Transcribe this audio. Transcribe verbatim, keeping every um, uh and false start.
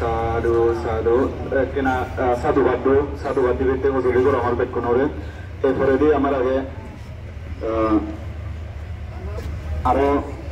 সাধু সাধু কিনা সাধুবাদ দিও সাধুবাদ দিবে তে হজুরি করে আমার বেক কোনরে এরপরে দিয়ে আমার আগে আরো